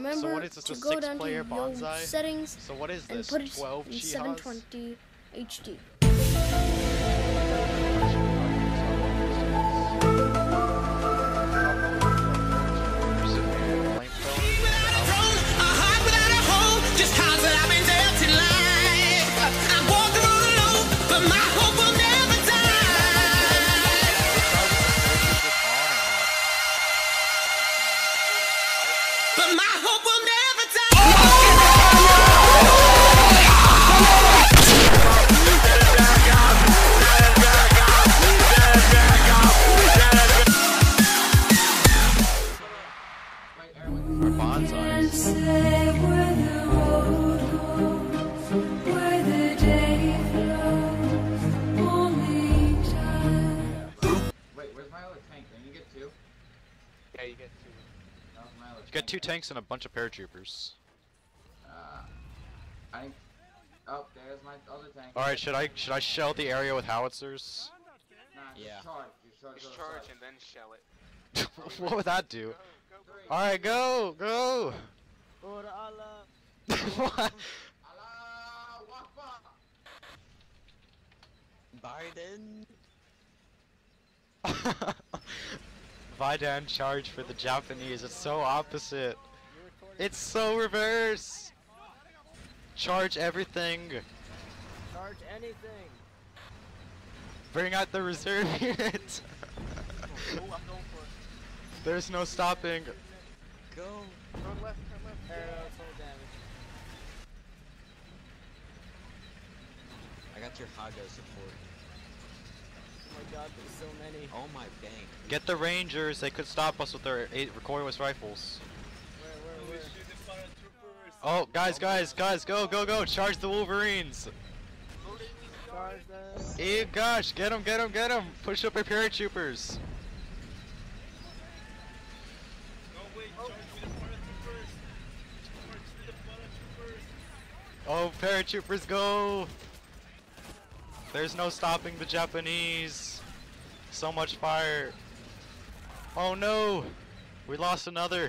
remember so what is this, to a go down to 6-player your Banzai? settings So what is and this, put it 12 in Chihas? 720 HD. You get 2 tanks and a bunch of paratroopers. Oh, there's my other tank. Alright, should I shell the area with howitzers? Nah, yeah. Just charge and then shell it. What would that do? Alright, go! Go! What? Biden. Vidan charge for the Japanese. It's so opposite. It's so reverse. Charge everything. Charge anything. Bring out the reserve unit. I'm going for it. There's no stopping. Go. Turn left. Arrow, full damage. I got your Hago support. Oh my god, there's so many. Oh my bank. Get the Rangers. They could stop us with their 8 recoilless rifles. Where? Oh, guys, go. Charge the Wolverines. Charge them. Eh, gosh, get them. Push up your paratroopers. Oh, paratroopers, go! There's no stopping the Japanese. So much fire. Oh no! We lost another.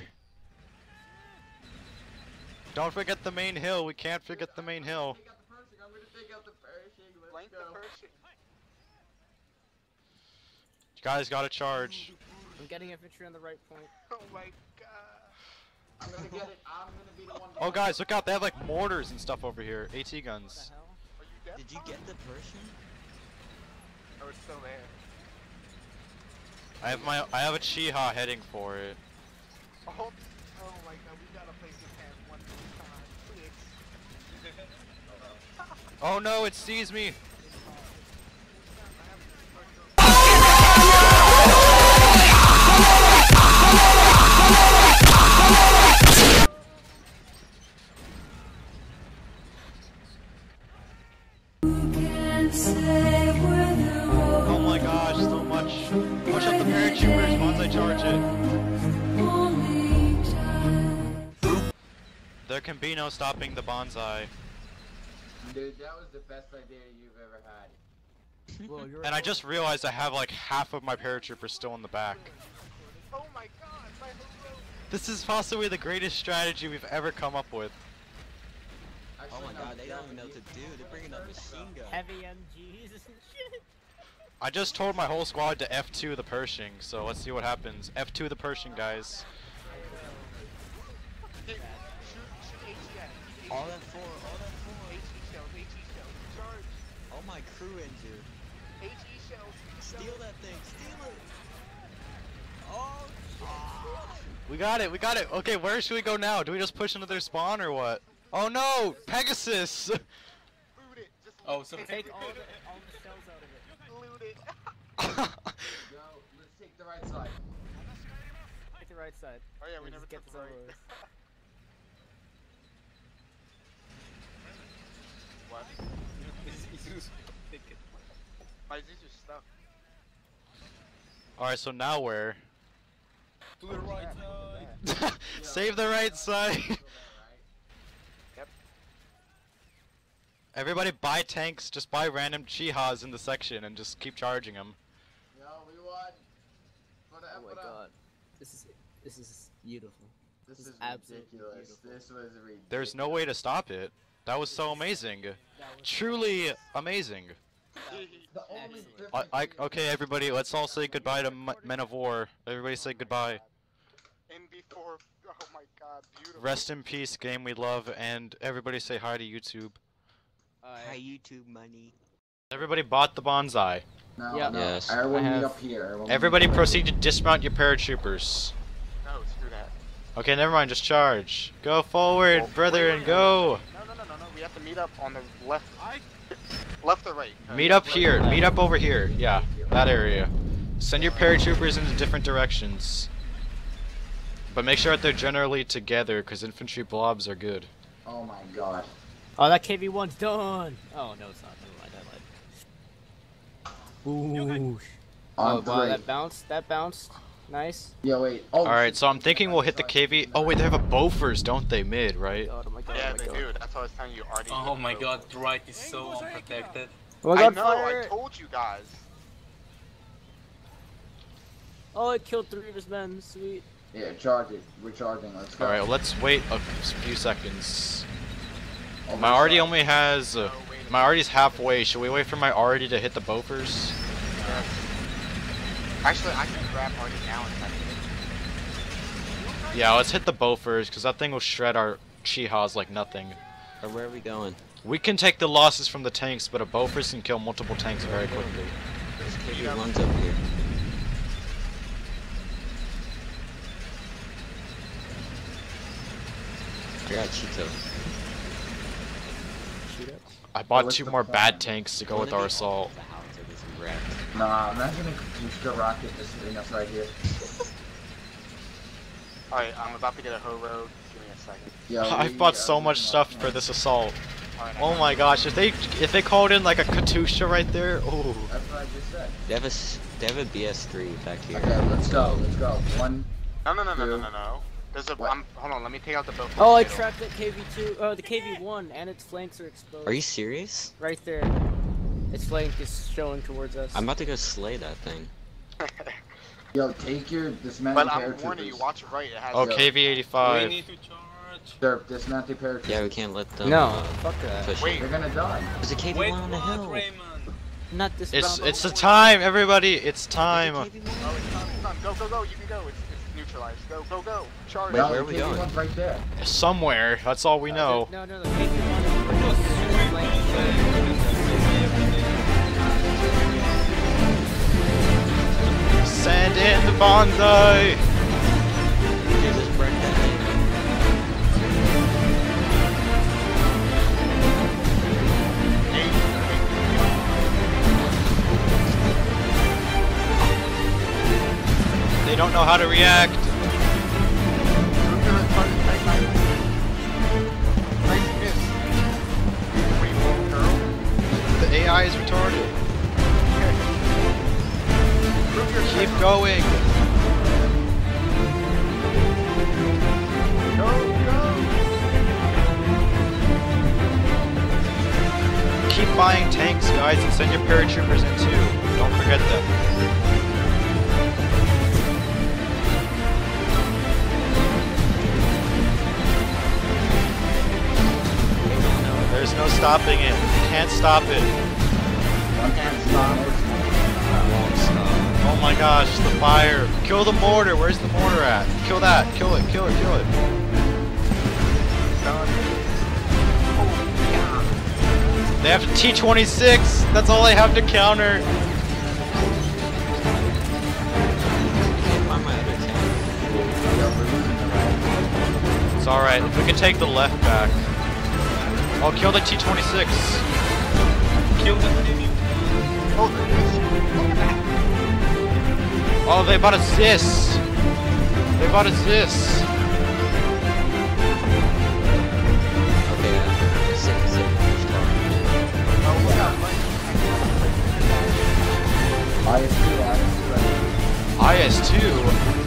Don't forget the main hill. We can't forget the main hill. I'm gonna take out the Pershing. Flank the Pershing. You guys gotta charge. I'm getting infantry on the right point. Oh my god. I'm gonna get it. I'm gonna be the one. Oh guys, look out, they have like mortars and stuff over here. AT guns. What Are you dead? Did you get the Persian? Oh, it's still there. I have a Chiha heading for it. Oh my god, we gotta play this hand one more time, please. Oh no, it sees me. Oh my gosh, so much. Push up the paratroopers, Banzai charge it. There can be no stopping the Banzai. Dude, that was the best idea you've ever had. Well, you're And I just realized I have like half of my paratroopers still in the back. Oh my god, my whole This is possibly the greatest strategy we've ever come up with. Oh my god, they don't even know what to do. They're bringing up machine gun. Heavy MGs and shit. I just told my whole squad to F2 the Pershing, so let's see what happens. F2 the Pershing, guys. shoot HE at it. All that four. HE shells, charge. Oh my crew injured. HE shells. Steal that thing, steal it. Oh, We got it. Okay, where should we go now? Do we just push into their spawn or what? Oh no, Pegasus! Loot it. Just Oh, so take all the shells out of it. loot it. Go. Let's take the right side. Take the right side. Oh yeah, we Let's never get took this the over right. with. What? My Zeus is stuck. Alright, so now where? to the right side. Save the right side! Yep. Everybody buy tanks, just buy random Chihas in the section and just keep charging them. Yo, we won. Oh my god. This is beautiful. This This is absolutely ridiculous. beautiful. This was ridiculous. There's no way to stop it. That was so amazing. Truly amazing. The only Excellent. difference Okay, everybody, let's all say goodbye to Men of War. Everybody say goodbye. NB4, oh my god, beautiful. Rest in peace, game we love, and everybody say hi to YouTube. Hi, YouTube money. Everybody bought the Banzai. No, Yeah. no. Yes. Everyone I meet have- up here. Everyone Everybody meet up proceed to dismount your paratroopers. No, screw that. Okay, never mind, just charge. Go forward, brethren, go! No. We have to meet up on the left. Left or right? Meet up here, meet up over here. Yeah, that area. Send your paratroopers into different directions. But make sure that they're generally together, because infantry blobs are good. Oh my god. Oh, that KV1's done. Oh no, it's not. Never mind. I lied. Ooh. On Oh wow, three. that bounced. That bounced. Nice. Yeah, wait. Oh, Alright, so I'm thinking we'll hit the KV. Oh wait, they have a Bofors, don't they, mid, right? Oh my god. Yeah, oh my they god. do. That's what I was telling you already. Oh my god, right is so unprotected. Oh my I god, know, fire! I told you guys. Oh, it killed 3 of his men. Sweet. Yeah, charge it. We're charging. Let's go. Alright, let's wait a few seconds. Oh, My my arty God. only has... my arty's halfway. Should we wait for my arty to hit the Bofors? Actually, I can grab Artie now and try to hit. Yeah, let's hit the Bofors, because that thing will shred our Chihas like nothing. Or where are we going? We can take the losses from the tanks, but a Bofors can kill multiple tanks very quickly. There's KV1's up here. I got Cheeto. I bought what's 2 the more plan? bad tanks to go with Wanna our be assault. off the house or this wrecked. Nah, imagine a Katyushka rocket just hitting us right here. Alright, I'm about to get a hoe road. Give me a second. Yo, I've bought so much stuff for this assault. Alright, Oh my gosh, if they called in like a Katyusha right there, oh. That's what I just said. They have a BS3 back here. Okay, let's go. Let's go. One. No. There's a. What? Hold on, let me take out the boat. Oh, I tracked that KV2. The KV1, and its flanks are exposed. Are you serious? Right there. Its flank is showing towards us. I'm about to go slay that thing. Yo, take your dismantled But I'm warning you, paratroopers. watch right. It has. Oh, Yo. We KV-85. need to charge. Derp, dismantle paratroopers. Yeah, we can't let them No, fuck that. push Wait. it. They're gonna die. There's a KV1 Wait, on the what, hill. Raymond? Not this It's round. the time, everybody. It's time. Oh, it's time. Go. You can go. It's neutralized. Go. Charge. Wait, No, where are the we going? KV1's right there. Somewhere. That's all we know. No, the KV1 is flank. Send in the Banzai. Dude, let's break that thing. They don't know how to react. The AI is retarded. Keep going. Keep buying tanks, guys, and send your paratroopers in too. Don't forget them. There's no stopping it. You can't stop it. One can't stop it. Won't stop. Oh my gosh, the fire. Kill the mortar. Where's the mortar at? Kill that. Kill it. Kill it. Kill it. They have to T-26. That's all they have to counter. Can't find my other tank. Yo, we're losing the right. It's alright. If we can take the left back. Oh, kill the T-26. Kill the enemy. Oh, they bought a Zis. They bought a Zis. Okay, sit. First off. IS2 IS-2.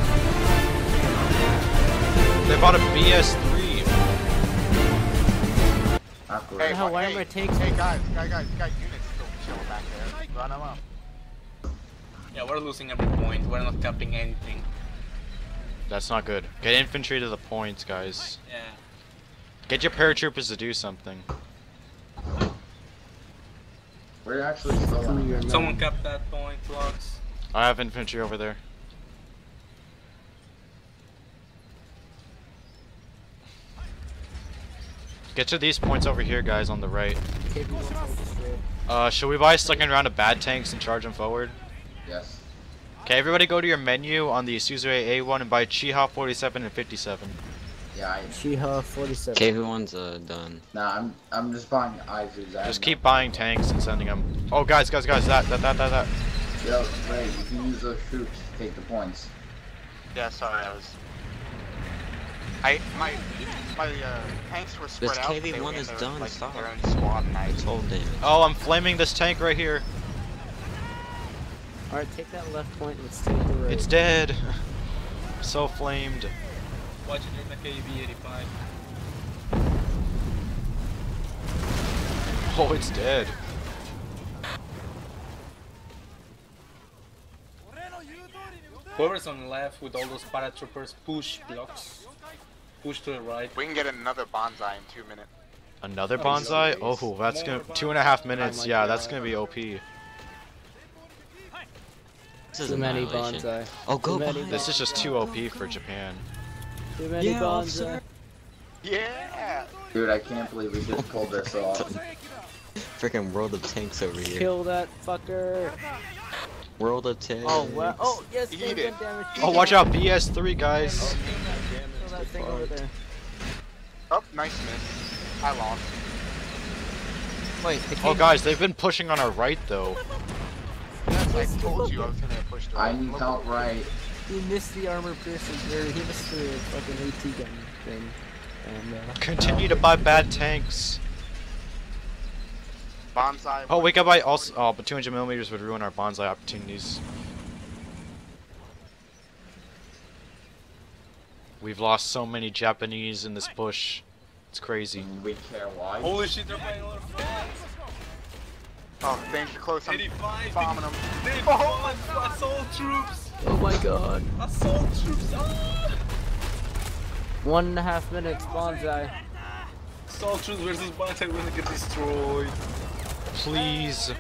They bought a BS-3. Hey, Hell, why hey, am I taking- Hey guys, you got units still chilling back there. Run them up. Yeah, we're losing every point. We're not capping anything. That's not good. Get infantry to the points, guys. Yeah. Get your paratroopers to do something. We're actually still on. Someone kept that point, Lux. I have infantry over there. Get to these points over here, guys, on the right. Should we buy a second round of bad tanks and charge them forward? Yes. Okay, everybody go to your menu on the Suzerain A1 and buy Chiha 47 and 57. Yeah, Chiha 47. KV1's done. Nah, I'm just buying Izus. Just keep buying tanks and sending them. Oh, guys, that. Yo, Ray, you can use those troops to take the points. Yeah, sorry, my tanks were spread This out. KV1 is done, like, stop. their own squad, and I Told damage. Oh, I'm flaming this tank right here. Alright, take that left point, let's take the right. It's dead. So flamed. Watch it in the KV-85. Oh, it's dead. Whoever's on the left with all those paratroopers, push blocks. Push to the right. We can get another Banzai in 2 minutes. Another Banzai? Oh, that's gonna 2.5 minutes. Yeah, that's gonna be OP. This is Too many annihilation. Banzai. Oh, go Too many Banzai. This is just too OP for Japan. Too many Yeah, Banzai. Yeah! Dude, I can't believe we just pulled this off. Freaking World of Tanks over here. Kill that fucker. World of Tanks. Oh, wow. Oh, yes, Eat they it. did damage. Oh, watch out, BS3, guys. Kill that thing over there. Oh, nice miss. I lost. Wait, Oh, guys, they've been pushing on our right, though. Yes, I told you I was gonna push the I need help right. He missed the armor piercing, or he missed the fucking AT gun thing. And, Continue to buy bad tanks. Banzai. Oh, we could buy also. Oh, but 200mm would ruin our Banzai opportunities. We've lost so many Japanese in this push. It's crazy. We care why. Holy shit, they're playing a lot of flags. Oh, danger close. I'm 85. bombing them. They bomb assault troops. oh my god. Assault troops. Ah! 1.5 minutes, Banzai. Assault troops versus Banzai are gonna get destroyed. Please.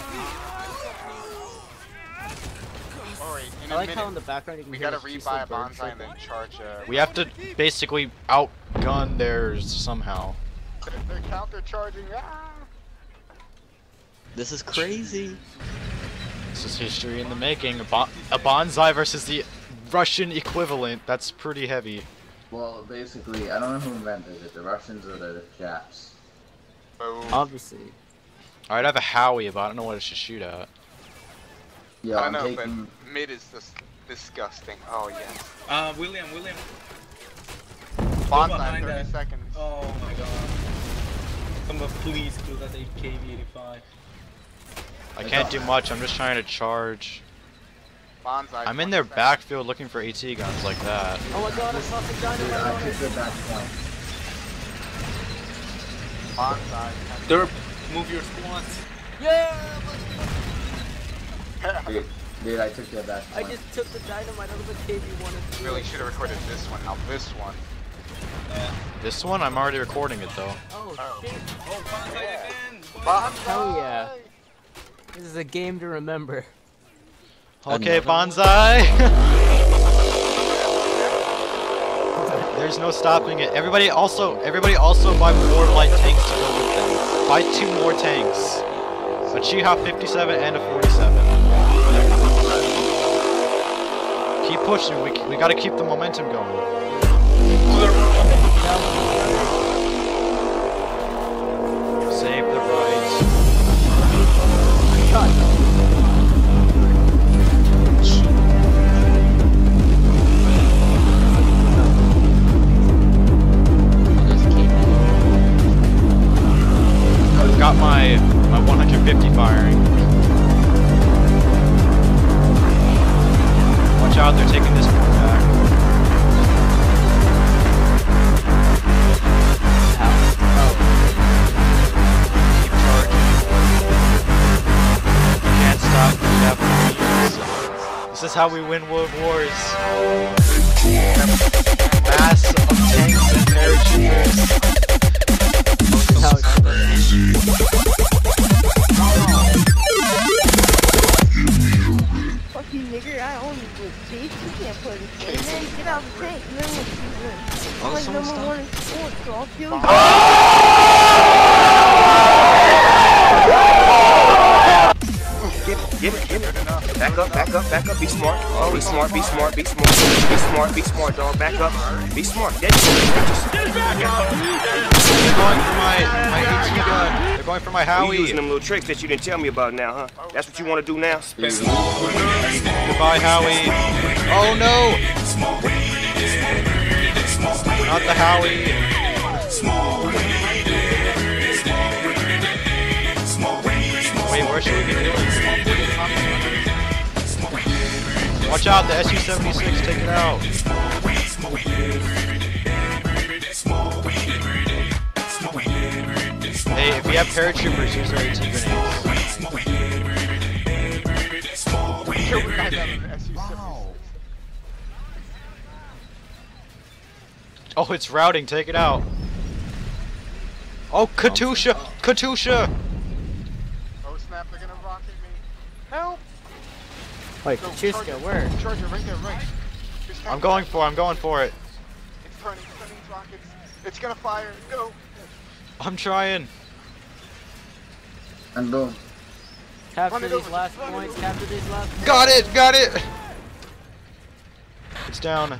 Alright, in I a like how in minute, the background you can we hear gotta the peaceful rebuy a bird Banzai and chirping. then charge We have to basically outgun theirs somehow. They're counter-charging. Ah! This is crazy. This is history in the making. A Banzai versus the Russian equivalent. That's pretty heavy. Well, basically, I don't know who invented it, the Russians or the Japs. Boom. Obviously. Alright, I have a Howie, but I don't know what it should shoot at. Yeah, I I'm don't know, taking... but mid is disgusting. Oh, yes. William. Banzai, behind 30 that. seconds. Oh my god. Somebody please kill that KV-85. I can't do much, I'm just trying to charge. Banzai. I'm in 20 their seconds. backfield looking for AT guns like that. Oh my god, I saw some Dude, dynamite I on took it. the back point. Banzai. Derp, move your squads. Yeah! Dude, I took the back I point. just took the dynamite out of the KV1 and threw Really it. should have recorded this one. Now this one. This one, I'm already recording it though. Oh shit. Oh, Banzai again! Banzai! Hell yeah. This is a game to remember. Okay, Another one? Banzai! There's no stopping it. Everybody also buy more light tanks to go with them. Buy 2 more tanks. A Chiha 57 and a 47. Keep pushing, we gotta keep the momentum going. Save the right. I've got my 150 firing. Watch out, they're taking this one back. Keep charging. Can't stop the Japanese. This is how we win world wars. mass of tanks and paratroopers. Fuck you, nigga. I own you, bitch. You can't put it in. Man, get out the tank. And then what you doing? I'm like number one in sports, so I'll kill you. Get it. Back up. Be smart. Be smart, dog. Back up. Be smart. They're going for my AT gun. They're going for my Howie. You using them little tricks that you didn't tell me about now, huh? That's what you want to do now? Goodbye, Howie. Oh no! Not the Howie. Wait, where should we be doing? Watch out, the SU-76, take it out. Hey, if we have paratroopers, use our AT grenades. Oh, it's routing, take it out. Oh, Katusha! Katusha! Oh snap, they're gonna rocket me. Help! Wait, Go, Kachuska, where? Charger, right there, right. I'm going for it. It's turning its rockets. It's gonna fire, go! I'm trying. And boom. Capture these last points, capture these last points. Got it! It's down.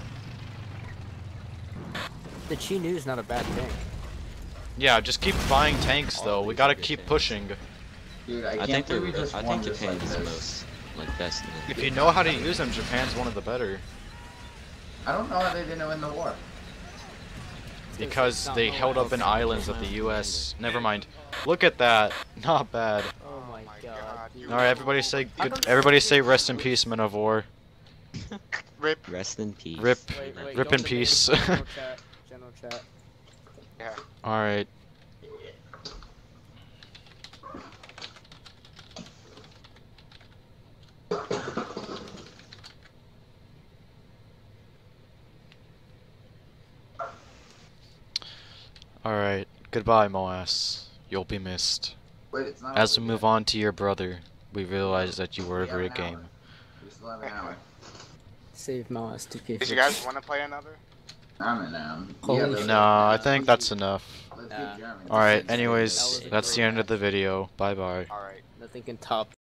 The Chi-Nu's not a bad thing. Yeah, just keep buying tanks though. We gotta keep pushing. Dude, I think Japan is the most, like, best. If you know how to use them, Japan's one of the better. I don't know how they didn't win the war. Because they held up in islands of the US. Never mind. Look at that. Not bad. Oh my god. Alright, everybody say rest in peace, men of war. Rip. Rest in peace. Rip Don't in peace. General chat. Yeah. Alright. Alright, goodbye, Moas. You'll be missed. Wait, it's not As we move on to your brother, we realize that you were a great game. We still have an hour. Save Moas 2K. Did you guys want to play another? I'm in now. No, I think that's enough. Let's get German. Alright, anyways, that's the end of the video. Bye bye. Alright. Nothing can top